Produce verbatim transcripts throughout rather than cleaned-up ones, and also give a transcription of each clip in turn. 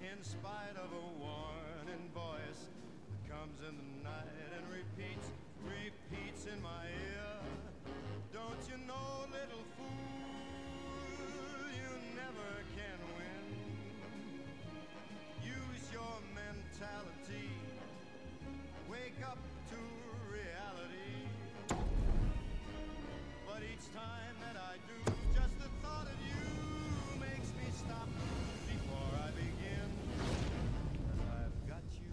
in spite of a warning voice that comes in the night and repeats, repeats in my ear. Don't you know, little fool, you never can win. Use your mentality, wake up to reality. But each time that I do, just the thought of you makes me stop before I begin. 'Cause I've got you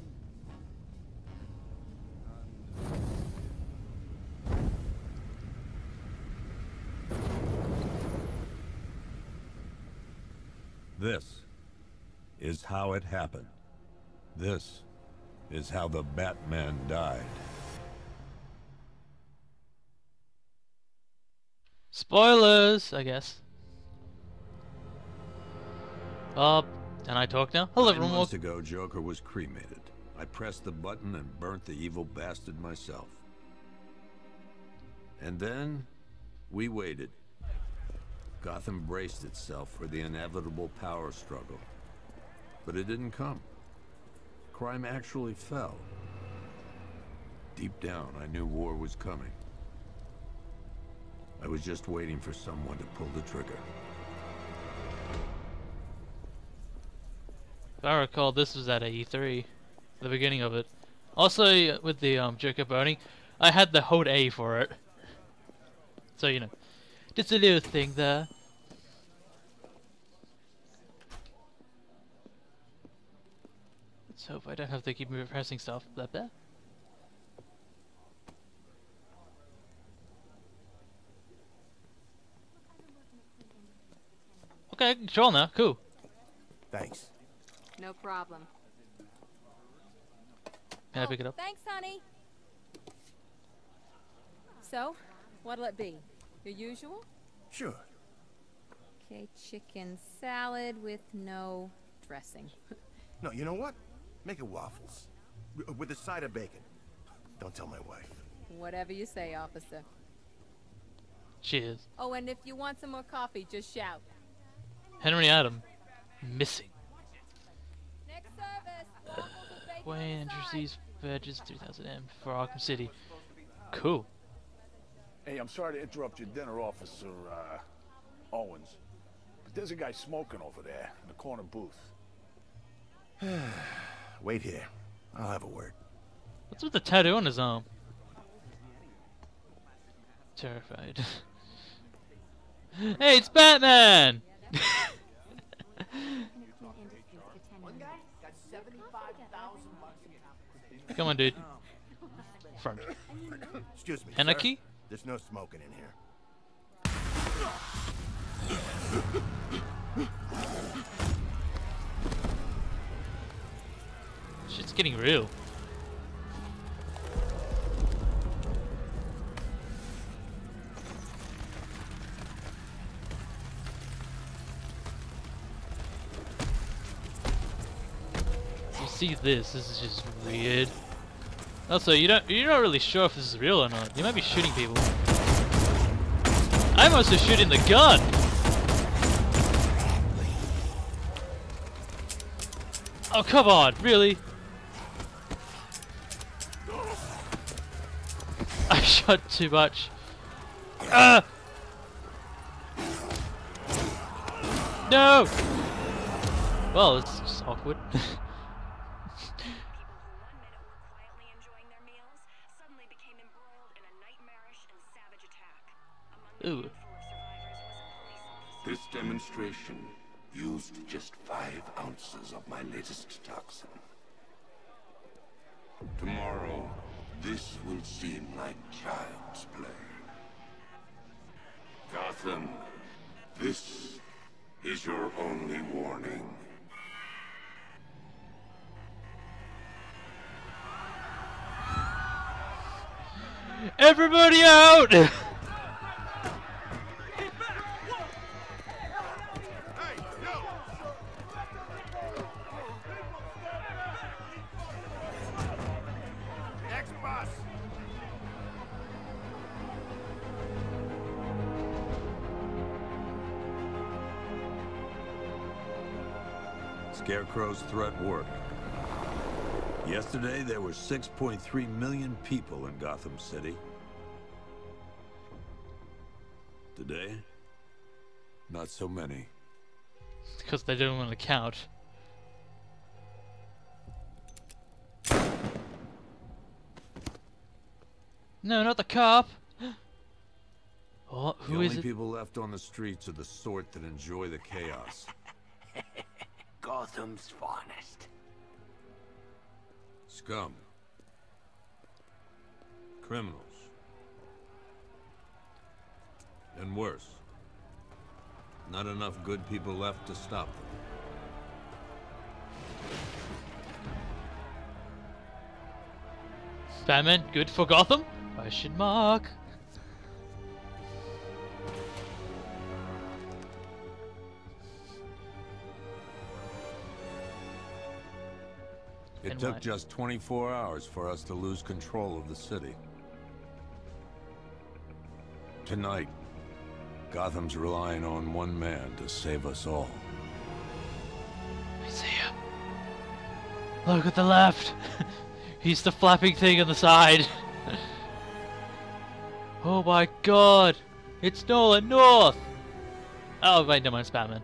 under This is how it happened. This is how the Batman died. Spoilers, I guess. Uh, can I talk now? Hello, Nine everyone. months ago, Joker was cremated. I pressed the button and burnt the evil bastard myself. And then, we waited. Gotham braced itself for the inevitable power struggle. But it didn't come. Crime actually fell. Deep down, I knew war was coming. I was just waiting for someone to pull the trigger. If I recall, this was at E three, the beginning of it. Also, with the um, Joker burning, I had the hold A for it. So, you know, just a little thing there. Let's hope I don't have to keep pressing stuff. Blah, blah. Okay, I can control now. Cool. Thanks. No problem. Can I pick it up? Thanks, honey. So, what'll it be? Your usual? Sure. Okay, chicken salad with no dressing. No, you know what? Make it waffles. W with a side of bacon. Don't tell my wife. Whatever you say, officer. Cheers. Oh, and if you want some more coffee, just shout. Henry Adam. Missing. Next service. Waffles with bacon on Wayne the side. Andrews Burgess three thousand M for Arkham City. Cool. Hey, I'm sorry to interrupt your dinner, Officer uh, Owens, but there's a guy smoking over there in the corner booth. Wait here. I'll have a word. What's with the tattoo on his arm? Terrified. Hey, it's Batman! Come on, dude. Front. Excuse me. Anarchy? Sir. There's no smoking in here. Shit's getting real. You see this, this is just weird. Also, you don't you're not really sure if this is real or not. You might be shooting people. I'm also shooting the gun! Oh, come on, really? I shot too much. Ah! No! Well, it's just awkward. Ooh. This demonstration used just five ounces of my latest toxin. Tomorrow, this will seem like child's play. Gotham, this is your only warning. Everybody out! Scarecrow's threat worked. Yesterday, there were six point three million people in Gotham City. Today, not so many. Because they didn't want to count. No, not the cop! Oh, The who is only it? people left on the streets are the sort that enjoy the chaos. Gotham's finest. Scum. Criminals. And worse. Not enough good people left to stop them. Batman, good for Gotham? Question mark. It And took what? just twenty-four hours for us to lose control of the city. Tonight, Gotham's relying on one man to save us all. I see him. Look at the left. He's the flapping thing on the side. Oh my god. It's Nolan North. Oh wait, no, it's Batman.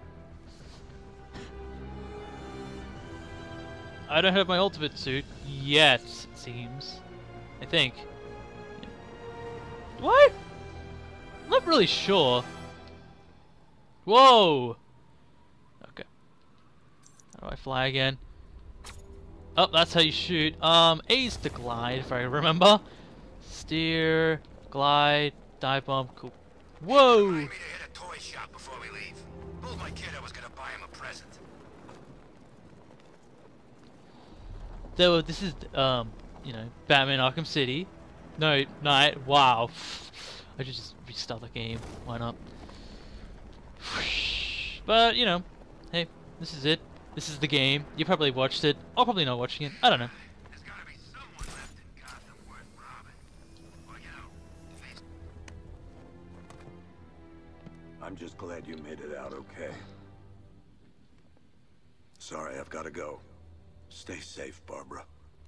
I don't have my ultimate suit yet, it seems. I think. What? I'm not really sure. Whoa! Okay. How do I fly again? Oh, that's how you shoot. Um, A's to glide, if I remember. Steer, glide, dive bomb, cool. Whoa! Remind me to hit a toy shop before we leave. Told my kid I was gonna buy him a present. So this is, um, you know, Batman Arkham City. No, night. Wow. I should just restart the game. Why not? But, you know, hey, this is it. This is the game. You probably watched it. Or probably not watching it. I don't know. There's gotta be someone left in Gotham worth robbing. Well, you know, face- I'm just glad you made it out okay. Sorry, I've got to go. Stay safe, Barbara.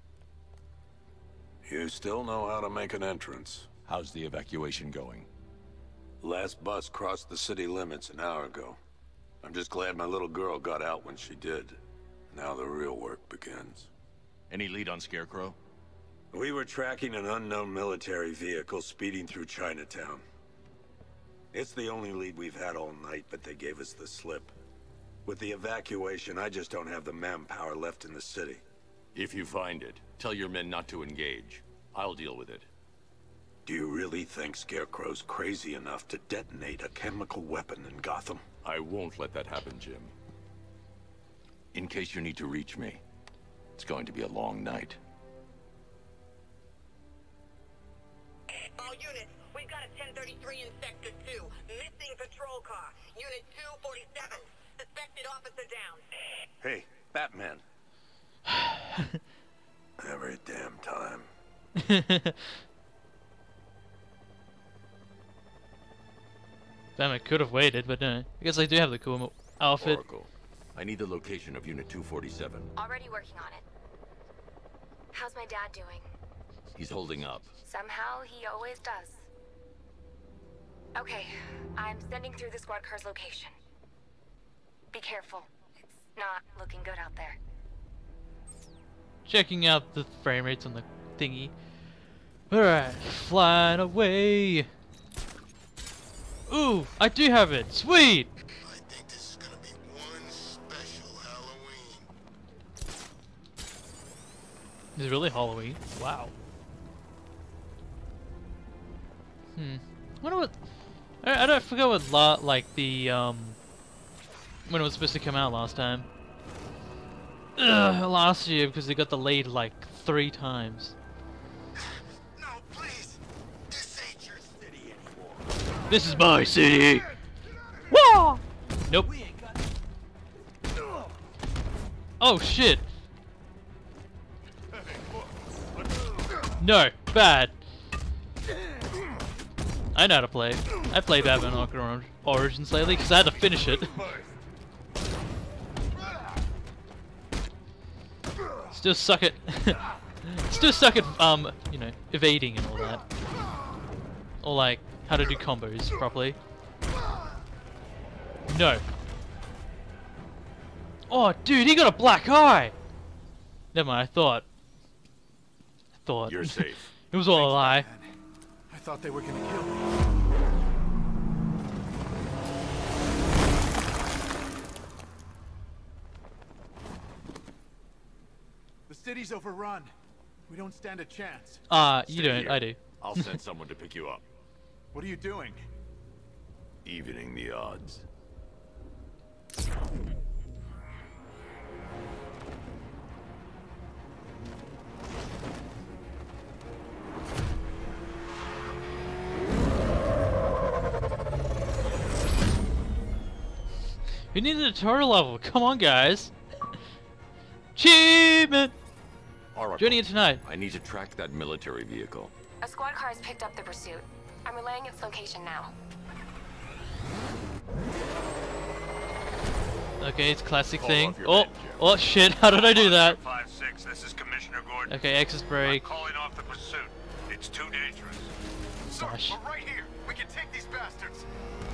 You still know how to make an entrance. How's the evacuation going? Last bus crossed the city limits an hour ago. I'm just glad my little girl got out when she did. Now the real work begins. Any lead on Scarecrow? We were tracking an unknown military vehicle speeding through Chinatown. It's the only lead we've had all night, but they gave us the slip. With the evacuation, I just don't have the manpower left in the city. If you find it, tell your men not to engage. I'll deal with it. Do you really think Scarecrow's crazy enough to detonate a chemical weapon in Gotham? I won't let that happen, Jim. In case you need to reach me, it's going to be a long night. All units, we've got a ten thirty-three in Sector two. Missing patrol car. Unit two forty-seven. Suspected officer down. Hey, Batman. Every damn time. Batman could have waited, but no. I guess I do have the cool mo- outfit. Oracle, I need the location of Unit two forty-seven. Already working on it. How's my dad doing? He's holding up. Somehow he always does. Okay, I'm sending through the squad car's location. Be careful. It's not looking good out there. Checking out the frame rates on the thingy. Alright, flying away. Ooh, I do have it. Sweet! I think this is gonna be one special Halloween. It's really Halloween. Wow. Hmm. I wonder what. I, I don't I forget what la like the um when it was supposed to come out last time. Ugh, last year because they got delayed like three times. No, please. This ain't your city anymore. This is my city. Whoa! Nope. Oh shit. No, bad. I know how to play. I played Batman Arkham Origins lately because I had to finish it. Still suck at still suck at um, you know, evading and all that. Or like how to do combos properly. No. Oh dude, he got a black eye! Never mind, I thought. I thought. You're safe. It was all a lie. I thought they were gonna kill me. The city's overrun. We don't stand a chance. Uh, you Stay don't, here. I do. I'll send someone to pick you up. What are you doing? Evening the odds. We need a tutorial level. Come on, guys. Achievement! Oracle, Joining it tonight. I need to track that military vehicle. A squad car has picked up the pursuit. I'm relaying its location now. Okay, it's a classic Call thing. off your Oh, men, Jim. oh shit! How did I do that? five six, this is Commissioner Gordon. Okay, X is break. Calling off the pursuit. It's too dangerous. Gosh. We're right here. We can take these bastards.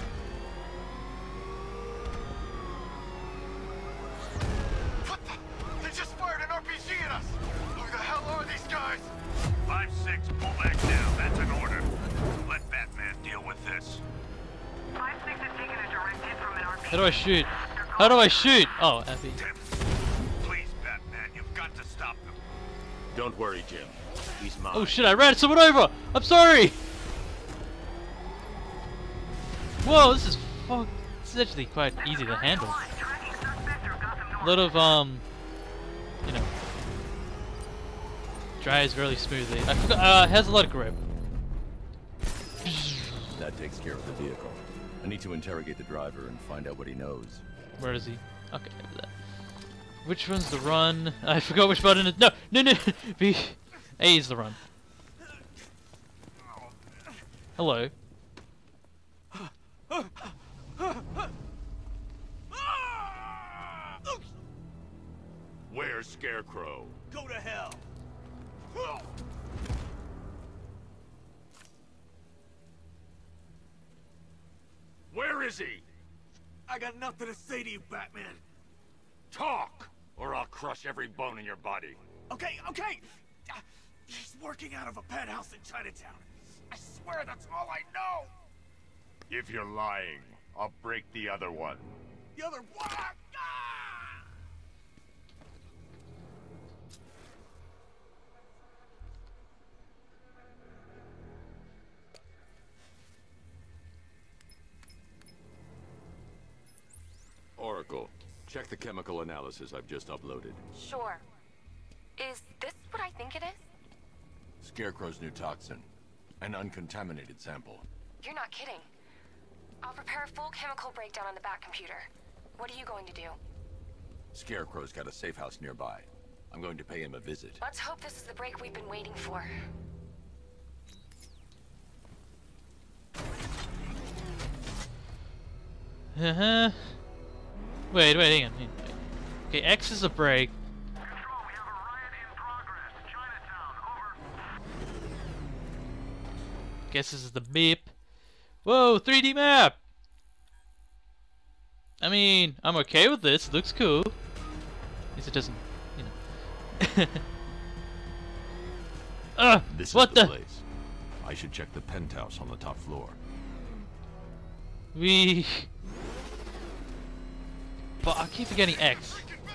What the? They just fired an R P G at us. Who the hell are these guys? five six, pull back down. That's an order. Let Batman deal with this. five six has taken a direct hit from an R P G. How do I shoot? How do I shoot? Oh, F E. Tim, please, Batman, you've got to stop them. Don't worry, Jim. He's mine. Oh shit! I ran someone over. I'm sorry. Whoa, this is fuck. This is actually quite easy to handle. A lot of um, you know, drives really smoothly. I forgot. Uh, has a lot of grip. That takes care of the vehicle. I need to interrogate the driver and find out what he knows. Where is he? Okay, over there. Which one's the run? I forgot which button it. No, no, no. B. A is the run. Hello. Where's Scarecrow? Go to hell. Where is he? I got nothing to say to you, Batman. Talk, or I'll crush every bone in your body. Okay, okay. Uh, He's working out of a penthouse in Chinatown. I swear that's all I know. If you're lying, I'll break the other one. The other one. Ah! Oracle, check the chemical analysis I've just uploaded. Sure. Is this what I think it is? Scarecrow's new toxin. An uncontaminated sample. You're not kidding. I'll prepare a full chemical breakdown on the back computer. What are you going to do? Scarecrow's got a safe house nearby. I'm going to pay him a visit. Let's hope this is the break we've been waiting for. Uh huh. Wait, wait, hang on. hang on, wait. Okay, X is a break. Control, we have a riot in progress. Chinatown, over. Guess this is the beep. Whoa, three D map! I mean, I'm okay with this. It looks cool. At least it doesn't, you know. Ugh! This What is the, the? place. I should check the penthouse on the top floor. We. But I keep forgetting X.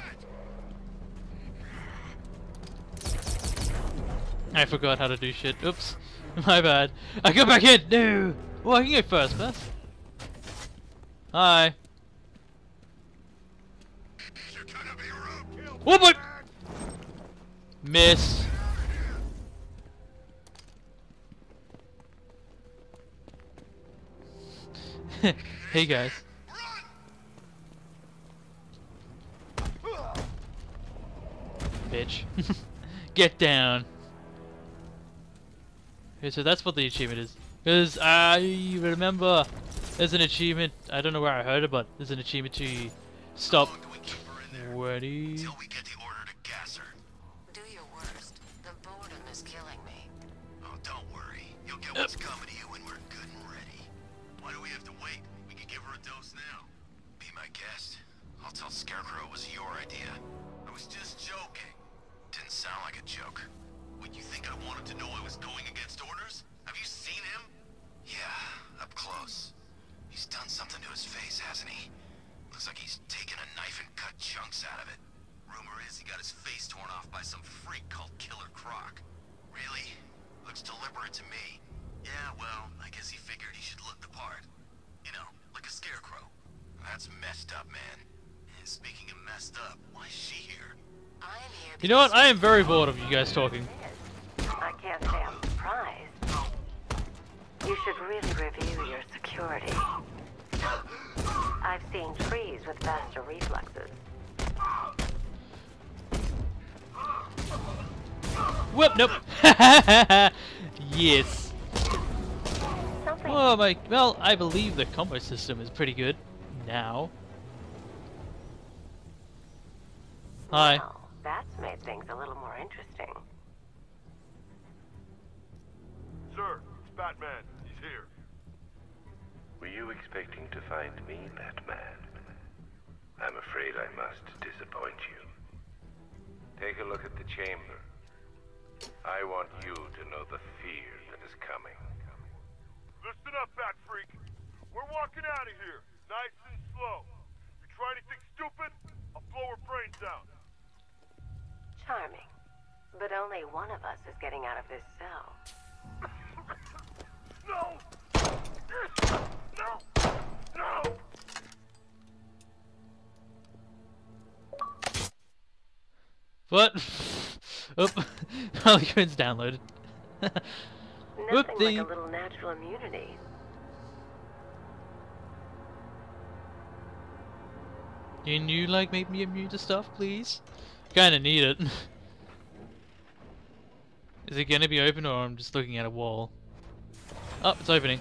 I forgot how to do shit. Oops. My bad. I go back in! No! Oh, I can go first, Beth. Hi. Oh my! Miss. Hey guys. Bitch. Get down. Okay, so that's what the achievement is. Because I remember there's an achievement, I don't know where I heard it, but there's an achievement to stop twenty... is killing me. Oh, don't worry. You'll get what's coming to you when we're good and ready. Why do we have to wait? We could give her a dose now. Be my guest. I'll tell Scarecrow it was your idea. I was just joking. Didn't sound like a joke. What, you think I wanted to know I was going against orders? Have you seen him? Yeah, up close. He's done something to his face, hasn't he? Looks like he's taken a knife and cut chunks out of it. Rumor is he got his face torn off by some freak called Killer Croc. Really? Looks deliberate to me. Yeah, well, I guess he figured he should look the part. You know, like a scarecrow. That's messed up, man. And speaking of messed up, why is she here? I'm here. You know what? I am very bored of you guys talking. I can't say I'm surprised. You should really review your security. I've seen trees with faster reflexes. Whoop, nope. Yes. Something. Oh my, well, I believe the combo system is pretty good now. Hi. Well, that's made things a little more interesting. Sir, it's Batman. He's here. Were you expecting to find me, Batman? I'm afraid I must disappoint you. Take a look at the chamber. I want you to know the fear that is coming. Listen up, Bat Freak. We're walking out of here, nice and slow. You try anything stupid, I'll blow her brains out. Charming. But only one of us is getting out of this cell. No! No! No! What? Oop. Harley Quinn's downloaded. Nothing Whoop-dee. like a little natural immunity. Can you, like, make me immune to stuff, please? Kinda need it. Is it gonna be open, or I'm just looking at a wall? Oh, it's opening.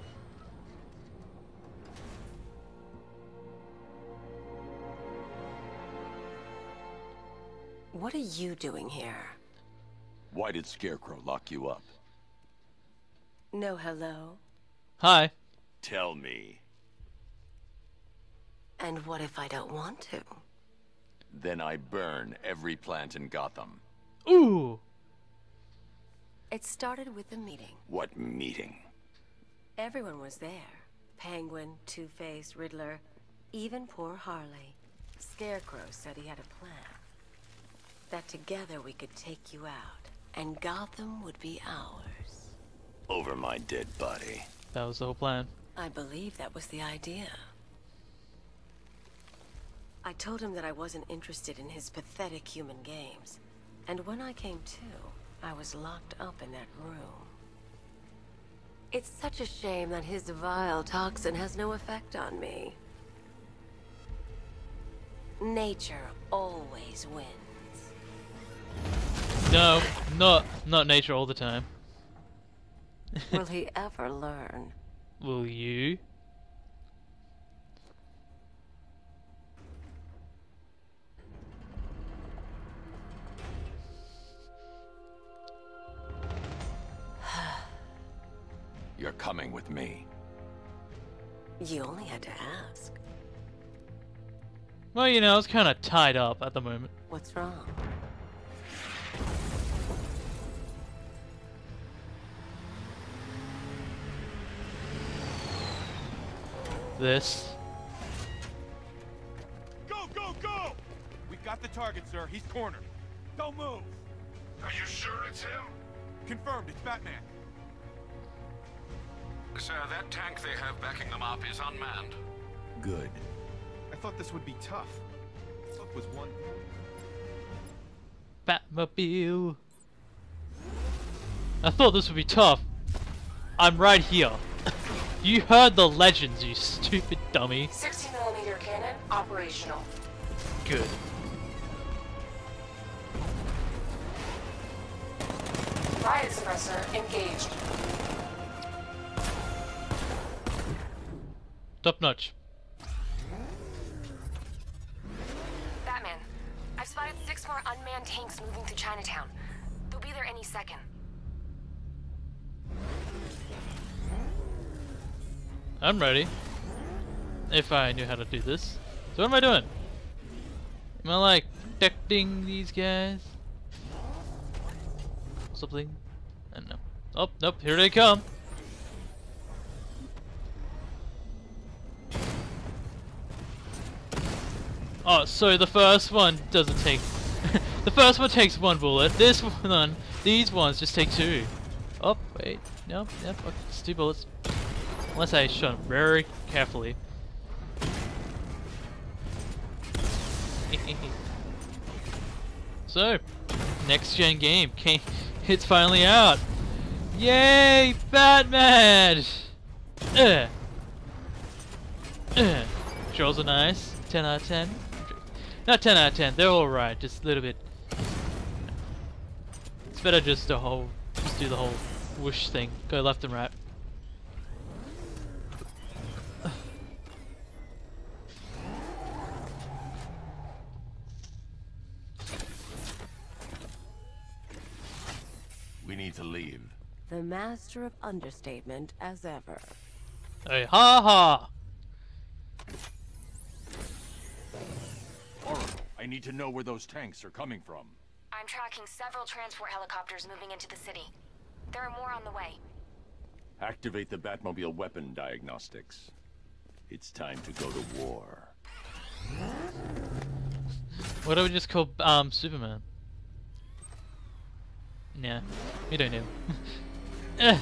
What are you doing here? Why did Scarecrow lock you up? No hello? Hi. Tell me. And what if I don't want to? Then I burn every plant in Gotham. Ooh! It started with a meeting. What meeting? Everyone was there. Penguin, Two-Face, Riddler, even poor Harley. Scarecrow said he had a plan. That together we could take you out, and Gotham would be ours. Over my dead body. That was the whole plan. I believe that was the idea. I told him that I wasn't interested in his pathetic human games. And when I came to, I was locked up in that room. It's such a shame that his vile toxin has no effect on me. Nature always wins. No, not not nature all the time. Will he ever learn? Will you? You're coming with me. You only had to ask. Well, you know, it's kind of tied up at the moment. What's wrong? This. Go, go, go! We've got the target, sir. He's cornered. Don't move. Are you sure it's him? Confirmed, it's Batman. Sir, that tank they have backing them up is unmanned. Good. I thought this would be tough. Luck was one. Batmobile. I thought this would be tough. I'm right here. You heard the legends, you stupid dummy. sixty millimeter cannon operational. Good. Riot suppressor engaged. Top notch. Batman, I've spotted six more unmanned tanks moving through Chinatown. The We'll be there any second. I'm ready. If I knew how to do this. So what am I doing? Am I like protecting these guys? Something? I don't know. Oh, nope, here they come. Oh, so the first one doesn't take... the first one takes one bullet. This one, these ones just take two. Oh, wait. Nope, nope, okay, it's two bullets. Unless I shot them very carefully. So, next gen game. Came, it's finally out. Yay, Batman! Uh. Uh. Controls are nice. ten out of ten. Not ten out of ten. They're alright. Just a little bit. It's better just the whole, just do the whole whoosh thing. Go left and right. We need to leave. The master of understatement as ever. Hey, ha ha! Oracle, I need to know where those tanks are coming from. I'm tracking several transport helicopters moving into the city. There are more on the way. Activate the Batmobile weapon diagnostics. It's time to go to war. What do we just call um Superman? Nah, we don't know. Eh.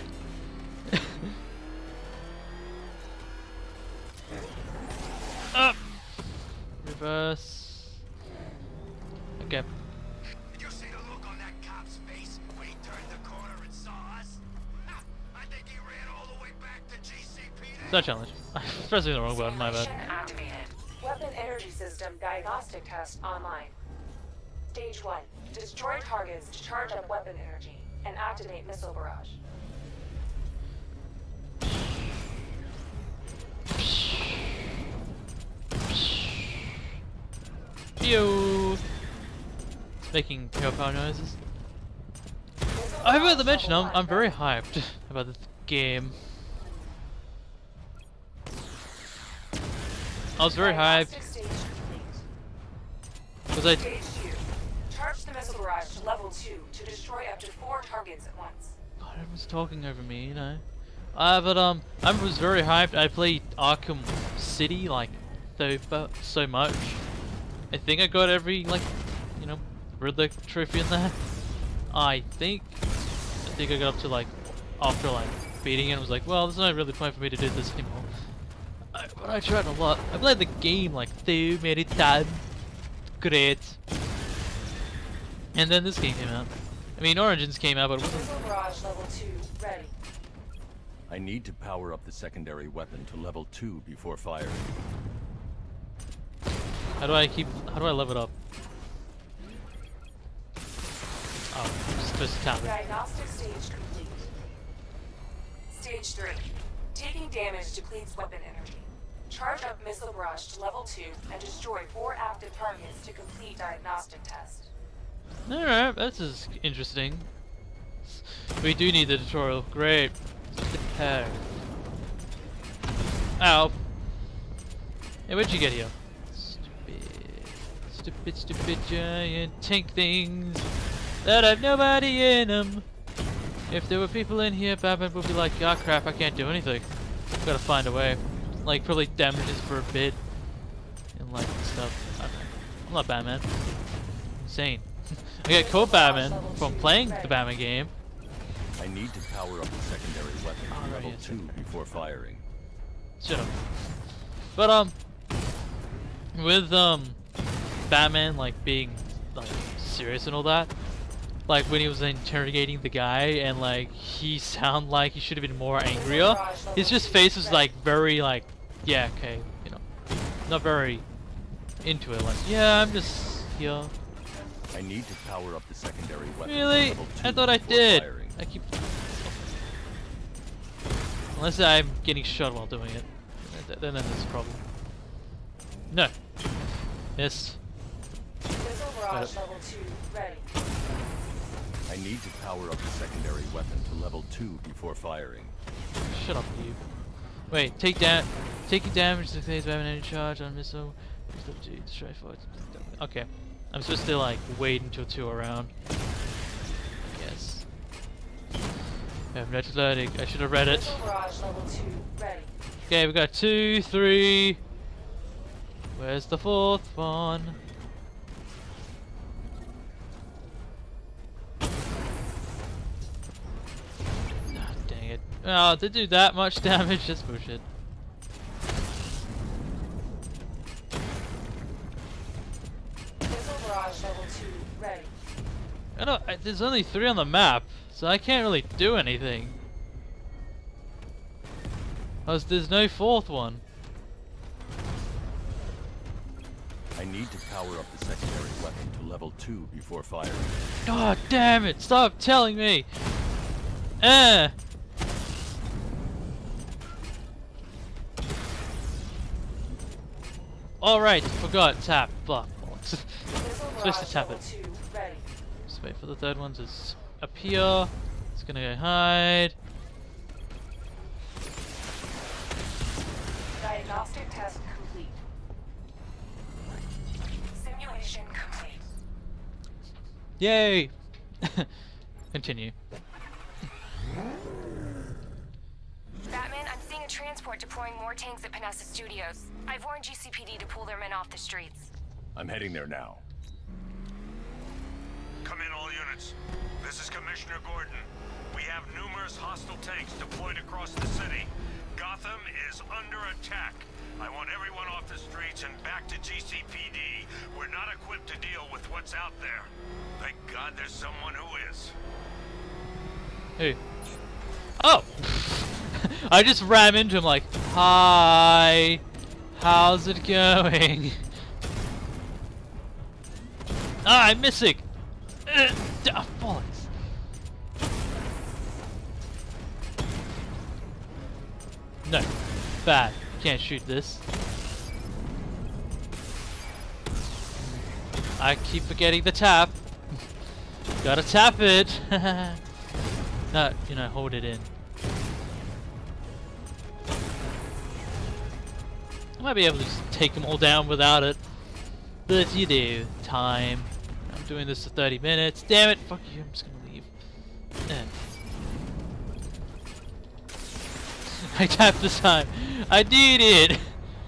Up. Reverse. Okay. Did you see the look on that cop's face when he turned the corner and saw us? Ha! I think he ran all the way back to G C P D. It's not a challenge. I'm pressing the wrong button, my bad. Activated. Weapon energy system diagnostic test online. Stage one. Destroy targets to charge up weapon energy and activate missile barrage. Pew! Making pow pow noises. I forgot to mention, I'm, I'm very hyped about this game. I was very hyped because I. Charge the missile barrage to level two to destroy up to four targets at once. God, everyone's talking over me, you know. Uh, but um, I was very hyped. I played Arkham City like so so much. I think I got every like, you know, Riddler trophy in there. I think. I think I got up to like after like beating it. I was like, well, there's not really point for me to do this anymore. I, but I tried a lot. I played the game like so many times. Great. And then this game came out. I mean, Origins came out, but it wasn't. Missile barrage level two ready. I need to power up the secondary weapon to level two before firing. How do I keep? How do I level it up? Oh, I'm supposed to tap it. Diagnostic stage complete. Stage three. Taking damage depletes weapon energy. Charge up missile barrage to level two and destroy four active targets to complete diagnostic test. Alright, this is interesting. We do need the tutorial. Great. Ow. Hey, where'd you get here? Stupid. Stupid, stupid giant tank things that have nobody in them. If there were people in here, Batman would be like, ah, crap, I can't do anything. Gotta find a way. Like, probably damages for a bit. And like, stuff. I don't know. I'm not Batman. Insane. I get called Batman from playing the Batman game. I need to power up the secondary weapon to Oh, right, level yes, two before firing. Shut up. But um, with um, Batman like being like serious and all that, like when he was interrogating the guy and like he sounded like he should have been more angrier. His just face was like very like, yeah, okay, you know, not very into it. Like, yeah, I'm just here. I need to power up the secondary weapon. Really? To level two I thought I before did. Firing. I keep. Unless I'm getting shot while doing it, then then there's a problem. No. Yes. Missile barrage level two ready. I need to power up the secondary weapon to level two before firing. Shut up, you. Wait, take that. Taking damage to phase weapon any charge on missile. Destroy forward. Okay. I'm supposed to like wait until two are around. Yes. I'm not loading. I should have read it. Missile barrage level two ready. Okay, we got two, three. Where's the fourth one? Ah, dang it. Oh, to do that much damage, that's bullshit. Missile barrage level two ready. I don't, I, there's only three on the map, so I can't really do anything. Cause there's no fourth one. I need to power up the secondary weapon to level two before firing. God damn it! Stop telling me! Eh! Alright, forgot. Tap. Block. Supposed to tap it. Just wait for the third one to appear. It's gonna go hide. Diagnostic test complete. Simulation complete. Yay! Continue. Batman, I'm seeing a transport deploying more tanks at Panessa Studios. I've warned G C P D to pull their men off the streets. I'm heading there now. Come in, all units. This is Commissioner Gordon. We have numerous hostile tanks deployed across the city. Gotham is under attack. I want everyone off the streets and back to G C P D. We're not equipped to deal with what's out there. Thank God there's someone who is. Who? Oh! I just ran into him like, hi, how's it going? Ah, I'm missing! Uh, ah, bollocks. No, bad. Can't shoot this. I keep forgetting the tap. Gotta tap it. No, you know, hold it in. I might be able to just take them all down without it. But you do. Time. I'm doing this for thirty minutes. Damn it. Fuck you. I'm just gonna leave. Eh. I tapped this time. I did it.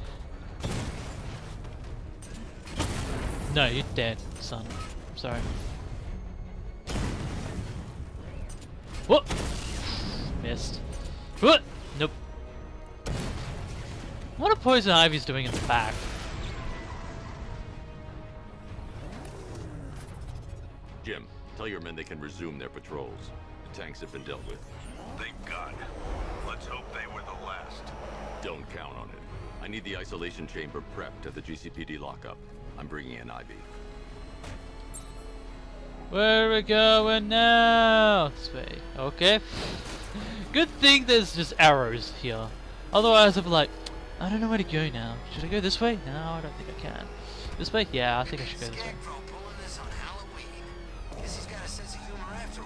No, you're dead, son. I'm sorry. Whoop! Missed. What? Nope. What a Poison Ivy's doing in the back. Jim, tell your men they can resume their patrols. The tanks have been dealt with. Thank God. Let's hope they were the last. Don't count on it. I need the isolation chamber prepped at the G C P D lockup. I'm bringing in Ivy. Where are we going now? This way. Okay. Good thing there's just arrows here. Otherwise I'd be like, I don't know where to go now. Should I go this way? No, I don't think I can. This way? Yeah, I think I should go this way. Pulling this on Halloween. Guess he's got a sense of humor after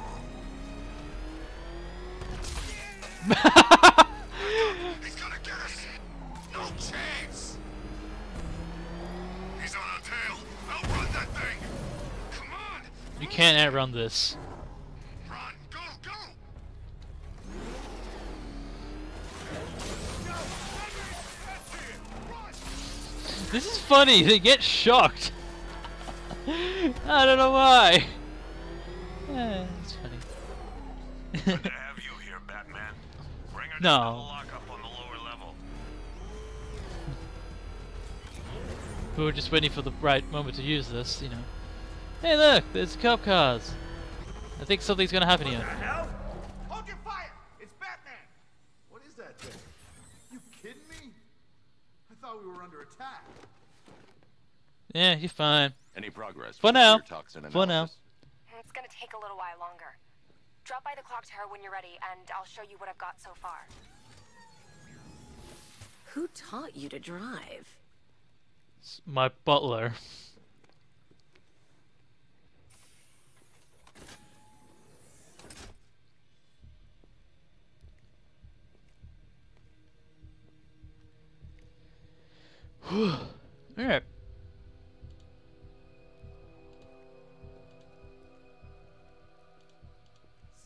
all. He's gonna get us. No chance. He's on our tail. Outrun that thing. Come on. You can't outrun this. Run. Go. Go. This is funny. They get shocked. I don't know why. Eh, it's funny. Good to have you here, Batman. Bring her No. down to the lockup on the lower level. We were just waiting for the right moment to use this, you know. Hey look, there's cop cars. I think something's gonna happen here. Hell? Hold your fire! It's Batman! What is that thing? You kidding me? I thought we were under attack. Yeah, you're fine. Any progress? For with the now. fear toxin For now. analysis? It's gonna take a little while longer. Drop by the clock tower when you're ready, and I'll show you what I've got so far. Who taught you to drive? It's my butler.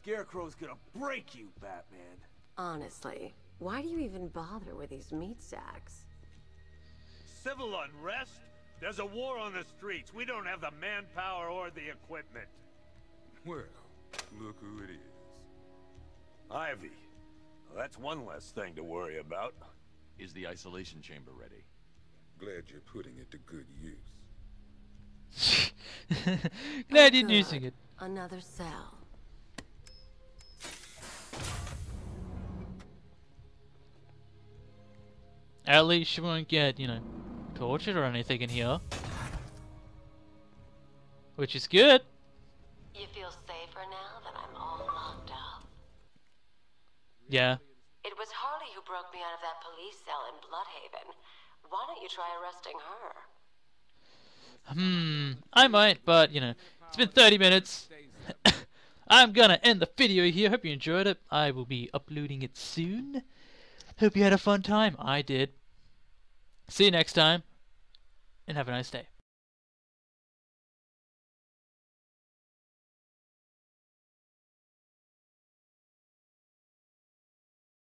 Scarecrow's gonna break you, Batman. Honestly, why do you even bother with these meat sacks? Civil unrest? There's a war on the streets. We don't have the manpower or the equipment. Well, look who it is. Ivy. Well, that's one less thing to worry about. Is the isolation chamber ready? Glad you're putting it to good use. Glad you're using it. Another cell. At least you won't get, you know, tortured or anything in here. Which is good. You feel safer now that I'm all locked up? Yeah. It was Harley who broke me out of that police cell in Bloodhaven. Why don't you try arresting her? Hmm, I might, but, you know, it's been thirty minutes. I'm gonna end the video here. Hope you enjoyed it. I will be uploading it soon. Hope you had a fun time. I did. See you next time, and have a nice day.